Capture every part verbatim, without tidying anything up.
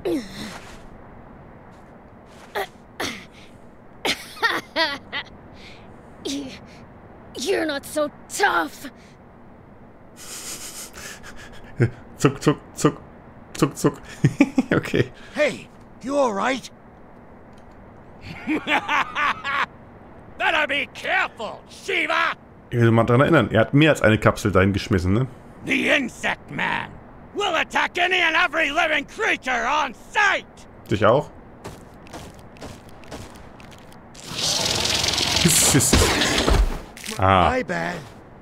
You're not so tough. Zuck, zuck, zuck, zuck, zuck. Okay. Hey, you all right? Better be careful, Shiva! Ich will mal daran erinnern, er hat mehr als eine Kapsel dahin geschmissen, ne? The Insect Man will attack any and every living creature on sight! Dich auch? Ah. My bad.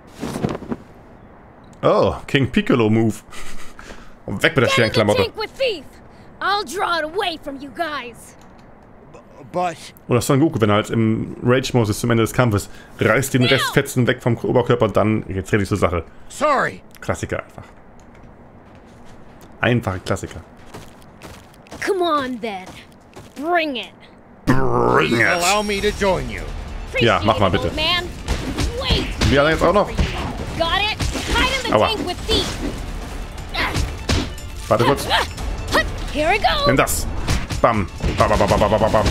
Oh, King Piccolo Move. Und weg mit der schweren Klamotte. I'll draw it away from you guys. But Oder Son Goku, wenn er halt im Rage-Modus zum Ende des Kampfes reißt den Restfetzen weg vom Oberkörper und dann geht's richtig zur Sache. sorry. Klassiker einfach. Einfache Klassiker. Come on then. Bring it. Bring it! Allow me to join you. Ja, mach mal bitte. Man. Wait. Wir alle jetzt auch noch? Got it? Hide in the Aua. tank with Thief. Warte kurz. Here we go. Nimm das. Bam. Bam, bam, bam, bam, bam, bam.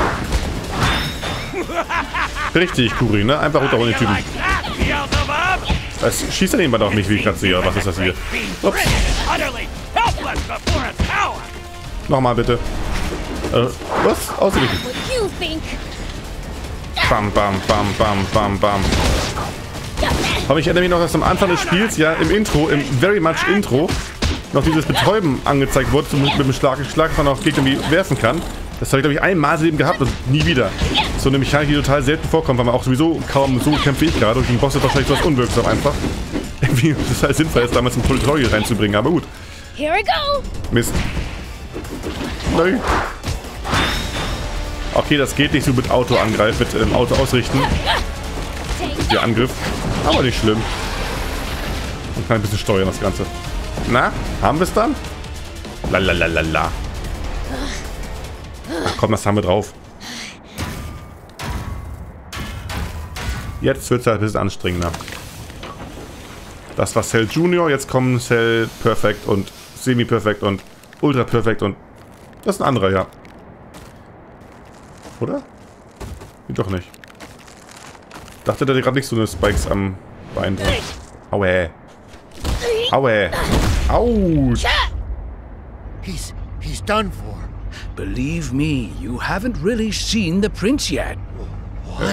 Richtig, Kuri, ne? Einfach runterholen den Typen. Das schießt er nebenbei auf mich, wie ich gerade sehe. Was ist das hier? Ups. Nochmal bitte. Äh, was? Ausgerichtet. What you think? Bam, bam, bam, bam, bam, bam. Aber ich erinnere mich noch, dass am Anfang des Spiels, ja, im Intro, im Very Much Intro, noch dieses Betäuben angezeigt wurde, mit, mit dem Schlag, Schlag, dass man auch Gegner irgendwie werfen kann. Das habe ich, glaube ich, einmal eben gehabt und nie wieder. So eine Mechanik, die total selten vorkommt, weil man auch sowieso kaum so kämpfe ich gerade. Und gegen Bosse wahrscheinlich was unwirksam einfach. Irgendwie total sinnvoll ist, damals ein Tutorial reinzubringen, aber gut. Here we go. Mist. Nein. Okay, das geht nicht so mit Auto angreifen, mit ähm, Auto ausrichten. Der Angriff. Aber nicht schlimm. Man kann ein bisschen steuern, das Ganze. Na, haben wir es dann? Lalalala. Ach komm, das haben wir drauf. Jetzt wird es halt ein bisschen anstrengender. Das war Cell Junior, jetzt kommen Cell Perfect und Semi-Perfect und Ultra Perfect und das ist ein anderer, ja. Oder? Nee, doch nicht. Dachte, der hat gerade nicht so eine Spikes am Bein drin. Aue. Aue. Autsch. He's he's done for. Believe me, you haven't really seen the prince yet. What?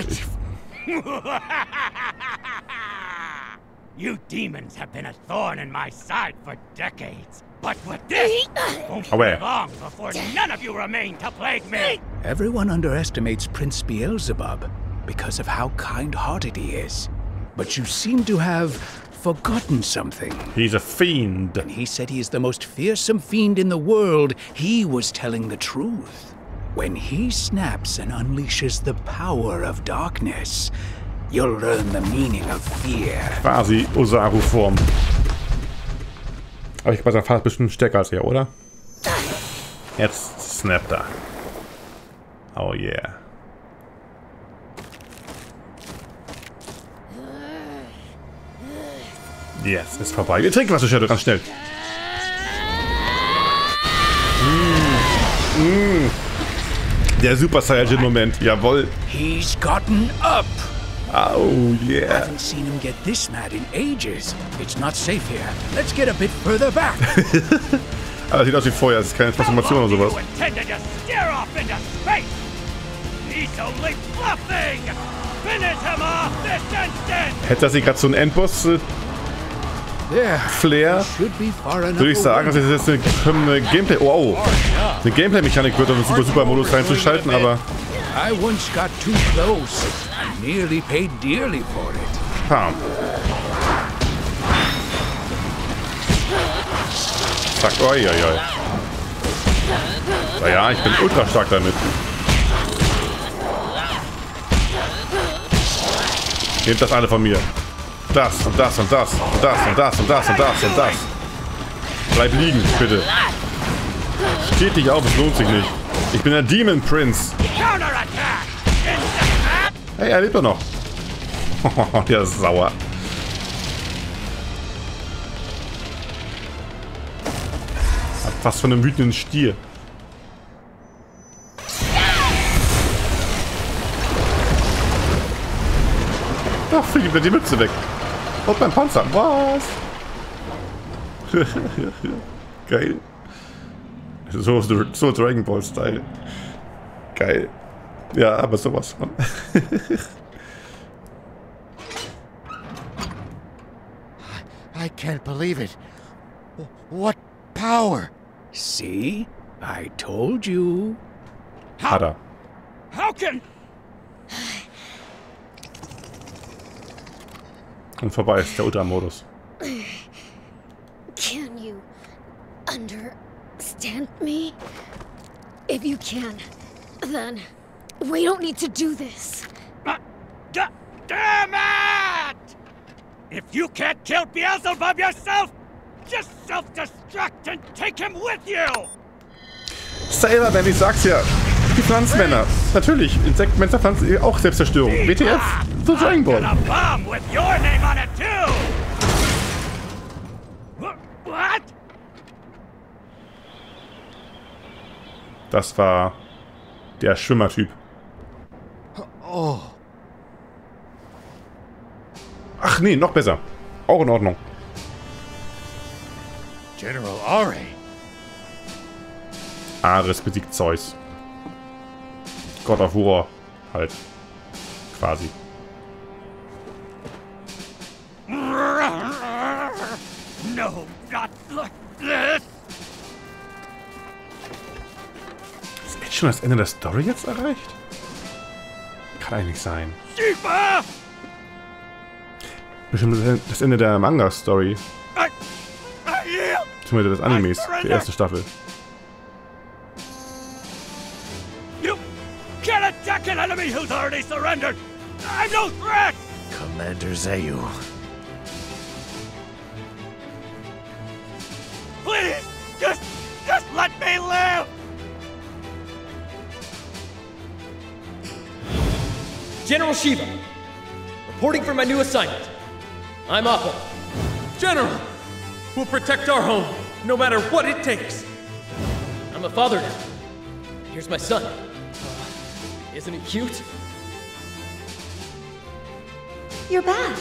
You demons have been a thorn in my side for decades. But with this, won't be Away. long before none of you remain to plague me. Everyone underestimates Prince Beelzebub because of how kind-hearted he is. But you seem to have forgotten something. He's a fiend. When he said he is the most fearsome fiend in the world, he was telling the truth. When he snaps and unleashes the power of darkness, you'll learn the meaning of fear. Quasi Osaru-Form. Aber ich weiß, fast bestimmt stärker als er, oder? Jetzt snappt er. Oh yeah. Yes, ist vorbei. Wir trinken was, du Shadow, ganz schnell. Mm. Mm. Der Super Saiyajin-Moment, jawohl. He's gotten up. Oh yeah. I haven't seen him get this mad in ages. It's not safe here. Let's get a bit further back. Aber sieht aus wie Feuer, es ist keine Transformation oder sowas. Hätte das hier gerade so ein Endboss äh, Flair, würde ich sagen, dass es jetzt eine, eine Gameplay, wow, eine Gameplay-Mechanik wird, um den Super Super Modus reinzuschalten, aber I once got too close and nearly paid dearly for it. ha. Zack, oi, oi, oi. Naja, ich bin ultra stark damit. Nehmt das alle von mir. Das und das und das und das und das und das und das und das. Bleib liegen, bitte. Steht nicht auf, es lohnt sich nicht. Ich bin der Demon Prince. Hey, er lebt doch noch. Der ist sauer. Hat fast von einem wütenden Stier. Ach, fliegt mir die Mütze weg. Und mein Panzer. Was? Geil. So, so Dragon Ball Style. Geil. Ja, aber sowas von. I can't believe it. What power? See? I told you. Hat er. How can... Und vorbei ist der Ultra-Modus. Can you understand me? If you can, then we don't need to do this. Uh, d damn it! If you can't kill Beelzebub yourself, just self-destruct and take him with you! Selber, denn ich sag's ja. Die Pflanzenmänner. Natürlich. Insektenmänner, Pflanzen, auch Selbstzerstörung. W T F. So Dragon Ball. What? Das war der Schwimmertyp. Oh. Ach nee, noch besser. Auch in Ordnung. General Are. Ares besiegt Zeus. God of War. Halt. Quasi. No, not like this. Ist echt schon das Ende der Story jetzt erreicht? Kann eigentlich nicht sein. Shiva! Bestimmt das Ende der Manga-Story. I, I yield. Zumindest des Animes, der erste Staffel. You can't attack an enemy who's already surrendered. I'm no threat. Commander Zayu. Please, just, just let me live. General Shiva, reporting for my new assignment. I'm Appa. General, we'll protect our home, no matter what it takes. I'm a father now. Here's my son. Isn't he cute? You're back.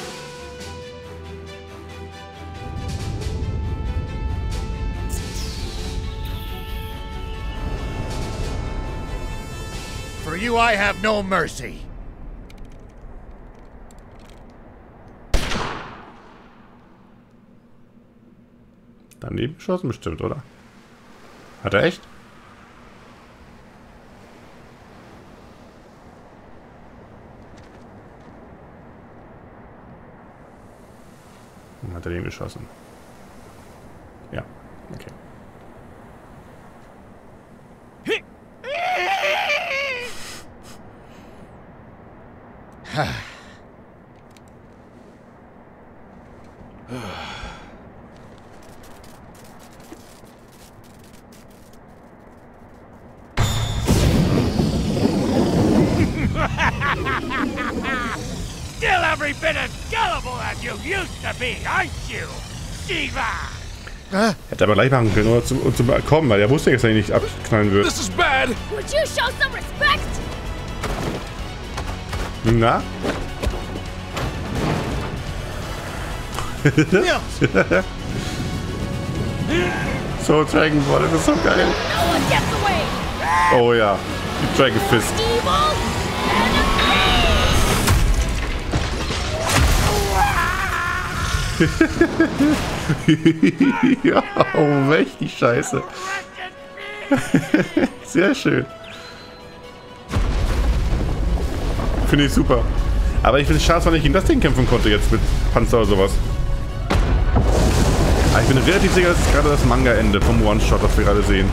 For you, I have no mercy. Daneben geschossen bestimmt, oder? Hat er echt? Hat er den geschossen? Ja, okay. Still every bit as gullible as you used to be, aren't you, Shiva? Hätte aber gleich machen können, oder zum, um zum kommen, weil er wusste, dass er ihn nicht abknallen wird. This is bad. Would you show some respect? Na? So, Dragon Ball, das ist so geil. No one gets away! Oh ja, die Dragon Fist. Evil Ja, oh, mächtig scheiße. Sehr schön. Finde ich super. Aber ich finde es schade, dass man nicht gegen das Ding kämpfen konnte jetzt mit Panzer oder sowas. Aber ich bin relativ sicher, das ist gerade das Manga-Ende vom One-Shot, das wir gerade sehen.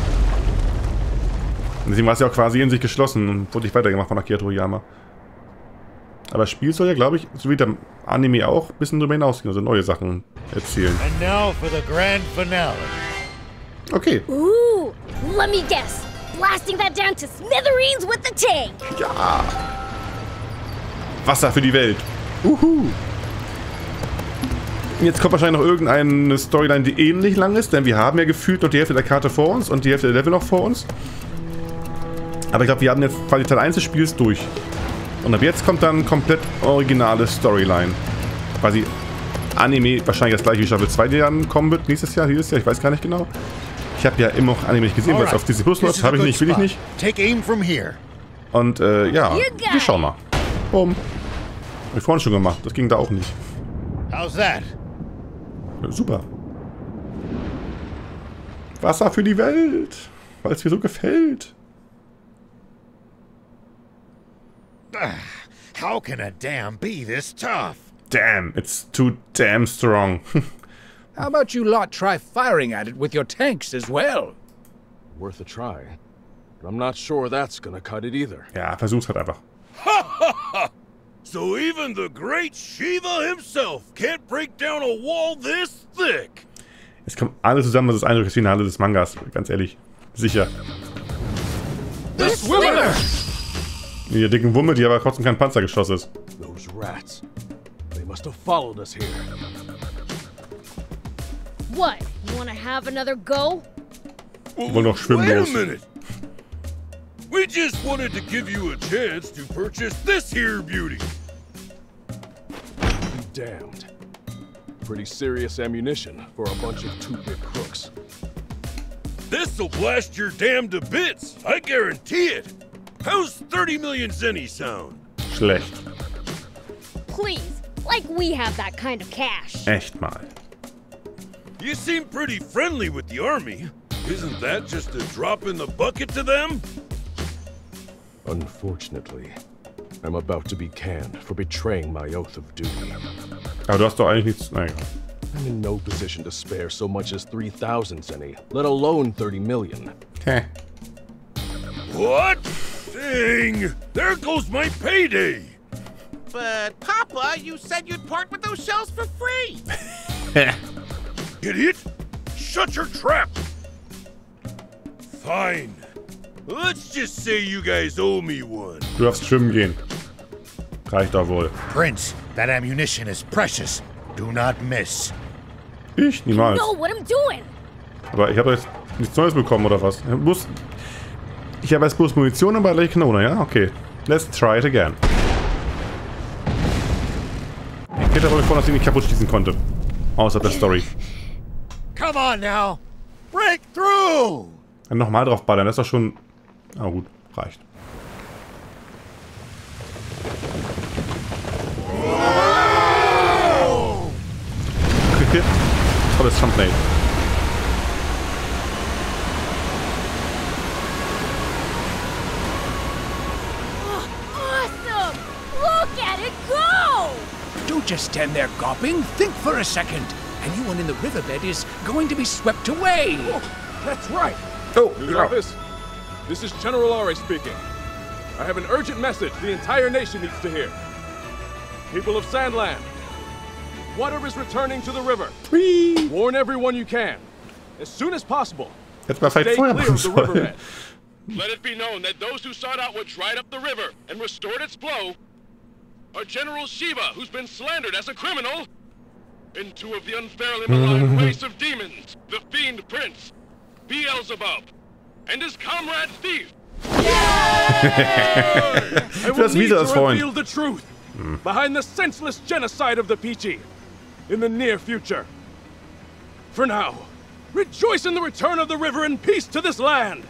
Und deswegen war es ja auch quasi in sich geschlossen und wurde nicht weitergemacht von Akira Toriyama. Aber das Spiel soll ja, glaube ich, so wie der Anime auch, ein bisschen drüber hinausgehen, also neue Sachen erzählen. And now for the grand finale. Okay. Ooh, let me guess. Blasting that down to smithereens with the tank. Ja. Wasser für die Welt. Uhu. Jetzt kommt wahrscheinlich noch irgendeine Storyline, die ähnlich lang ist, denn wir haben ja gefühlt noch die Hälfte der Karte vor uns und die Hälfte der Level noch vor uns. Aber ich glaube, wir haben jetzt quasi Teil eins des Spiels durch. Und ab jetzt kommt dann komplett originale Storyline. Quasi Anime, wahrscheinlich das gleiche wie Staffel zwei, die dann kommen wird. Nächstes Jahr, dieses Jahr, ich weiß gar nicht genau. Ich habe ja immer noch Anime nicht gesehen, weil es auf Disney Plus läuft. Habe ich nicht, will ich nicht. Und äh, ja, wir schauen mal. Boom. Hab ich vorhin schon gemacht. Das ging da auch nicht. How's that? Ja, super. Wasser für die Welt. Weil es mir so gefällt. How can a dam be this tough? Damn, it's too damn strong. How about you lot try firing at it with your tanks as well? Worth a try. But I'm not sure that's gonna cut it either. Ja, versuch's halt einfach. Ha ha ha! So even the great Shiva himself can't break down a wall this thick! Es kommt alles zusammen, das ist ein eindrückliches Finale des Mangas, ganz ehrlich. Sicher. The swimmer! Die dicken Wumme, die aber trotzdem kein Panzergeschoss ist. Those rats. They must have followed us here. What? You wanna have another go? Die wollen doch schwimmen Wait a los. minute! We just wanted to give you a chance to purchase this here beauty. Be damned. Pretty serious ammunition for a bunch of two-bit crooks. This'll blast your dam to bits, I guarantee it. How's thirty million zenny sound? Schlecht. Please, like we have that kind of cash. Echt mal. You seem pretty friendly with the army. Isn't that just a drop in the bucket to them? Unfortunately, I'm about to be canned for betraying my oath of duty. Aber du hast doch eigentlich nichts... Na egal. I'm in no position to spare so much as three thousand zenny, let alone thirty million. Hä? What? Dang! There goes my payday! But, Papa, you said you'd part with those shells for free! Idiot! Shut your trap! Fine. Let's just say you guys owe me one. Du darfst schwimmen gehen. Reicht doch wohl. Prince, that ammunition is precious. Do not miss. Ich? Niemals. Know what I'm doing. Aber ich habe jetzt nichts Neues bekommen, oder was? Ich, muss, ich habe jetzt bloß Munition und gleich Kanone, ja? Okay. Let's try it again. Ich hätte aber vor, dass ich nicht kaputt schießen konnte. Außer der Story. Come on now. Break through. Dann nochmal drauf ballern, das ist doch schon... Na gut, reicht. Okay. Tolles Thumbnail. Awesome! Look at it go! Don't just stand there gawping. Think for a second. Anyone in the riverbed is going to be swept away. Oh, that's right. Oh, News office. This is General Ari speaking. I have an urgent message the entire nation needs to hear. People of Sandland, water is returning to the river. Whee! Warn everyone you can, as soon as possible. Hätte man vielleicht Stay vorher clear machen of the sollen. riverbed. Let it be known that those who sought out what dried up the river and restored its flow are General Shiva, who's been slandered as a criminal, and two of the unfairly maligned race of demons, the Fiend Prince, Beelzebub, and his comrade Thief. I will Das need wieder to als Freund. reveal the truth behind the senseless genocide of the Peachy in the near future. For now, rejoice in the return of the river and peace to this land.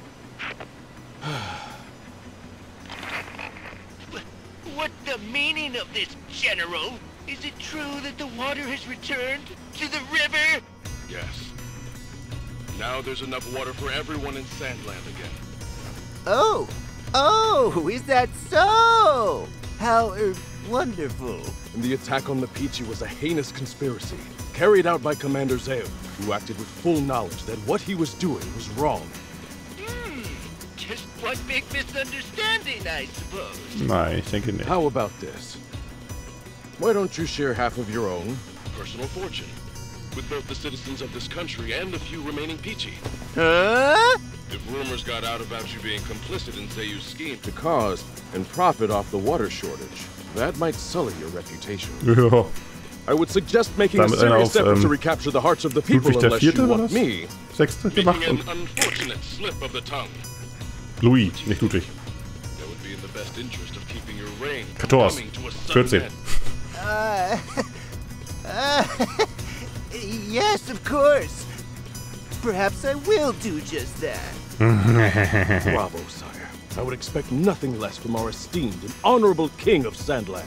What's the meaning of this, General? Is it true that the water has returned to the river? Yes. Now there's enough water for everyone in Sandland again. Oh! Oh, is that so? How er, wonderful. And the attack on the Peachy was a heinous conspiracy, carried out by Commander Zeo, who acted with full knowledge that what he was doing was wrong. Hmm, just one big misunderstanding, I suppose. Nein, ich denke nicht. How about this? Why don't you share half of your own Personal fortune. With both the citizens of this country and the few remaining Peachy. Huh? If rumors got out about you being complicit in Zeyu's scheme, to cause and profit off the water shortage? That might sully your reputation. Ja. I would suggest making a Damit einer serious auf, effort ähm, to recapture the hearts of the people Ludwig der unless you Vierte war want das? me. Sechste making gemacht an und unfortunate slip of the tongue. Louis, nicht Ludwig. That would be in the best interest of keeping your reign vierzehn. coming to a sudden end. Uh, uh, yes, of course. Perhaps I will do just that. Bravo, sire. I would expect nothing less from our esteemed and honorable king of Sandland.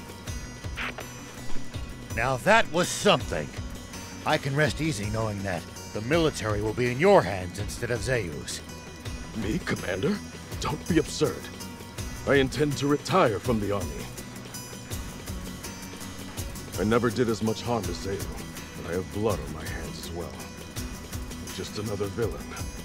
Now that was something. I can rest easy knowing that the military will be in your hands instead of Zayu's. Me, Commander? Don't be absurd. I intend to retire from the army. I never did as much harm to Zayu, but I have blood on my hands as well. I'm just another villain.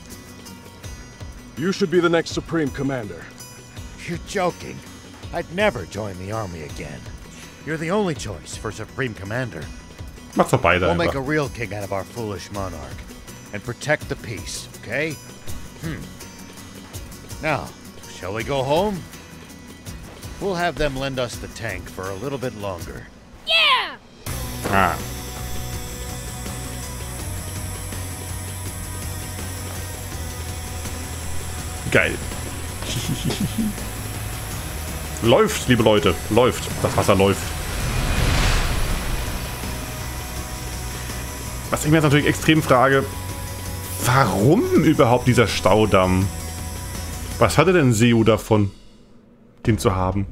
You should be the next Supreme Commander. You're joking. I'd never join the army again. You're the only choice for Supreme Commander. Macht's doch beide We'll make einfach. a real king out of our foolish monarch and protect the peace, okay? Hmm. Now, shall we go home? We'll have them lend us the tank for a little bit longer. Yeah! Ah. Geil. Läuft, liebe Leute. Läuft. Das Wasser läuft. Was ich mir jetzt natürlich extrem frage, warum überhaupt dieser Staudamm? Was hatte denn Zayu davon, den zu haben?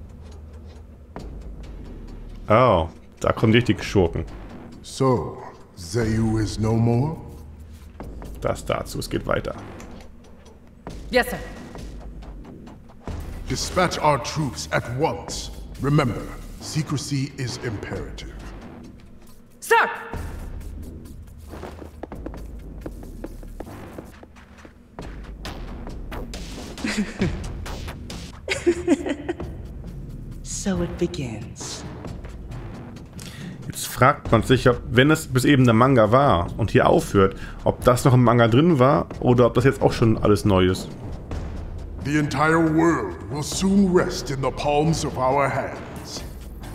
Oh, da kommen richtig Schurken. So, Zayu is no more? Das dazu, es geht weiter. Yes, sir. Dispatch our troops at once. Remember, secrecy is imperative. Sir! So it begins. Jetzt fragt man sich, ob, wenn es bis eben der Manga war und hier aufhört, ob das noch im Manga drin war oder ob das jetzt auch schon alles neu ist. The entire world will soon rest in the palms of our hands.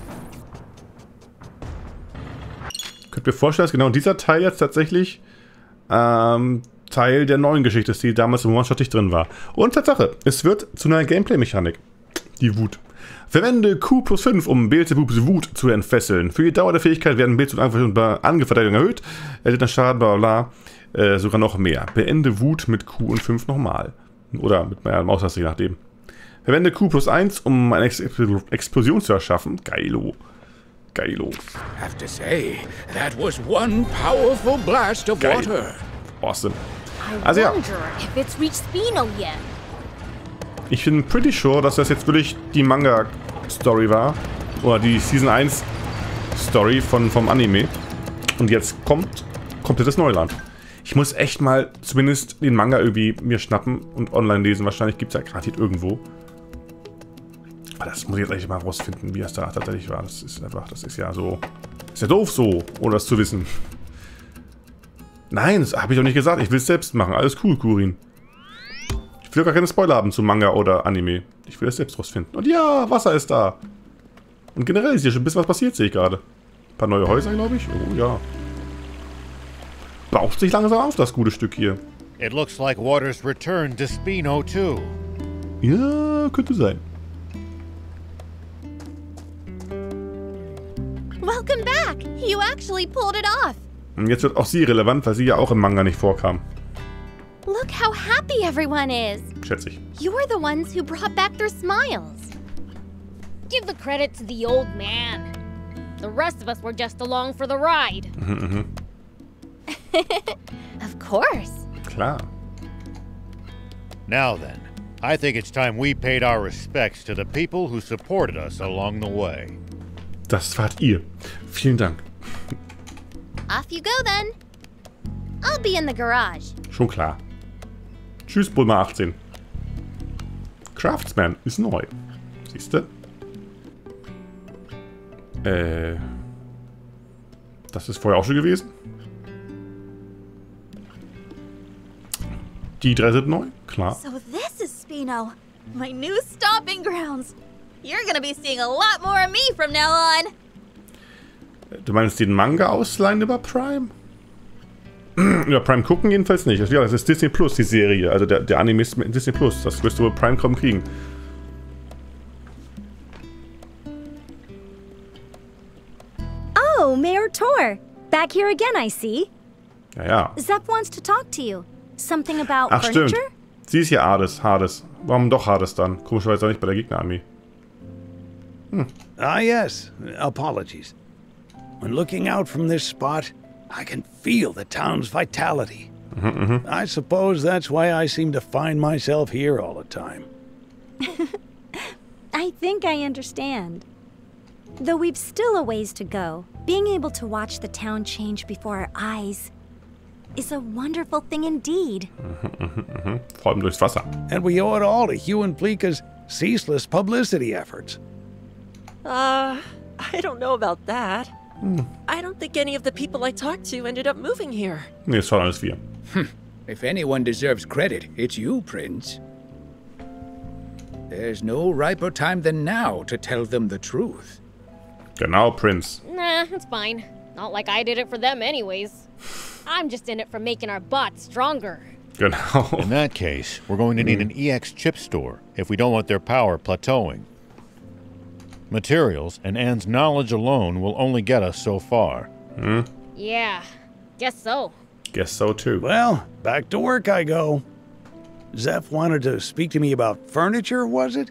Könnt ihr mir vorstellen, dass genau dieser Teil jetzt tatsächlich ähm, Teil der neuen Geschichte ist, die damals im One-Shot nicht drin war. Und Tatsache, es wird zu einer Gameplay-Mechanik. Die Wut. Verwende Q plus fünf, um Beelzebubs Wut zu entfesseln. Für die Dauer der Fähigkeit werden Beelzebub und Angriffsverteidigung erhöht. Erlitt Schaden, bla bla bla. Äh, sogar noch mehr. Beende Wut mit Q und fünf nochmal. Oder mit meiner Maustaste, je nachdem. Verwende Q plus eins, um eine Ex Explosion zu erschaffen. Geilo. Geilo. Have to say, that was one powerful blast of Geil. water. Awesome. I Also ja. wonder if it's reached Spino yet. Ich bin pretty sure, dass das jetzt wirklich die Manga-Story war. Oder die Season eins Story von, vom Anime. Und jetzt kommt komplettes Neuland. Ich muss echt mal zumindest den Manga irgendwie mir schnappen und online lesen. Wahrscheinlich gibt es ja gerade hier irgendwo. Aber das muss ich jetzt eigentlich mal rausfinden, wie das da tatsächlich war. Das ist einfach, das ist ja so... Ist ja doof so, ohne das zu wissen. Nein, das habe ich doch nicht gesagt. Ich will es selbst machen. Alles cool, Kurin. Ich will gar keine Spoiler haben zu Manga oder Anime. Ich will es selbst rausfinden. Und ja, Wasser ist da. Und generell ist hier schon ein bisschen was passiert, sehe ich gerade. Ein paar neue Häuser, glaube ich. Oh ja. Baut sich langsam auf, das gute Stück hier. It looks like water's returned to Spino too. Ja, könnte sein. Welcome back! You actually pulled it off! Und jetzt wird auch sie relevant, weil sie ja auch im Manga nicht vorkam. Look how happy everyone is! Schätze ich. You're the ones who brought back their smiles. Give the credit to the old man. The rest of us were just along for the ride. Mhm, mhm. Of course. Klar. Now then, I think it's time we paid our respects to the people who supported us along the way. Das wart ihr. Vielen Dank. Off you go then. I'll be in the garage. Schon klar. Tschüss, Bulma achtzehn. Craftsman ist neu. Siehst du? Äh. Das ist vorher auch schon gewesen. Die drei sind neu, klar. So this is Spino, my new stomping grounds. You're gonna be seeing a lot more of me from now on. Du meinst den Manga ausleihen über Prime? Über Prime gucken jedenfalls nicht. Ja, das ist Disney Plus, die Serie. Also der, der Anime ist mit Disney Plus. Das wirst du über Prime kaum kriegen. Sure. Back here again, I see. Ja, ja. Zeph wants to talk to you. Something about Ach, furniture? stimmt. Sie ist hier Hades, Hades. Warum doch Hades dann? Komischerweise auch nicht bei der Gegnerarmee. Hm. Ah, yes. Apologies. When looking out from this spot, I can feel the town's vitality. Mhm, mhm. I suppose that's why I seem to find myself here all the time. I think I understand. Though we've still a ways to go, being able to watch the town change before our eyes is a wonderful thing indeed. Mhm, mhm, mhm. Vor allem durchs Wasser. And we owe it all to Hugh and Pleeka's ceaseless publicity efforts. Uh, I don't know about that. Hmm. I don't think any of the people I talked to ended up moving here. Nee, es waren alles wir. If anyone deserves credit, it's you, Prince. There's no riper time than now to tell them the truth. Genau, Prince. Nah, it's fine. Not like I did it for them anyways. I'm just in it for making our bots stronger. Genau. In that case, we're going to need an E X chip store if we don't want their power plateauing. Materials and Anne's knowledge alone will only get us so far. Hmm? Yeah, guess so. Guess so too. Well, back to work I go. Zeph wanted to speak to me about furniture, was it?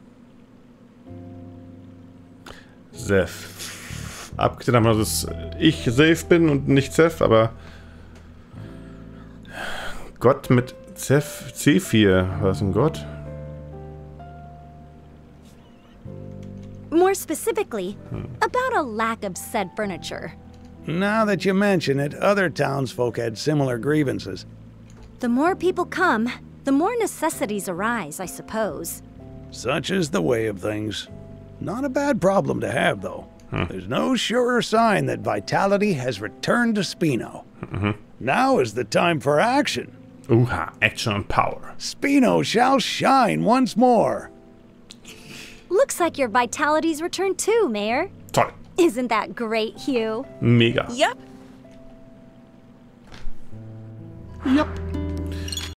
Zeph. Abgesehen davon, dass ich Zeph bin und nicht Zeph, aber Gott mit Zeph, Zephyr, was ist ein Gott? More specifically, about a lack of said furniture. Now that you mention it, other townsfolk had similar grievances. The more people come, the more necessities arise, I suppose. Such is the way of things. Not a bad problem to have, though. Hmm. There's no surer sign that vitality has returned to Spino. Mm-hmm. Now is the time for action. Uha, action and power. Spino shall shine once more. Looks like your vitality's returned too, Mayor. Toll. Isn't that great, Hugh? Mega. Yep. Yep.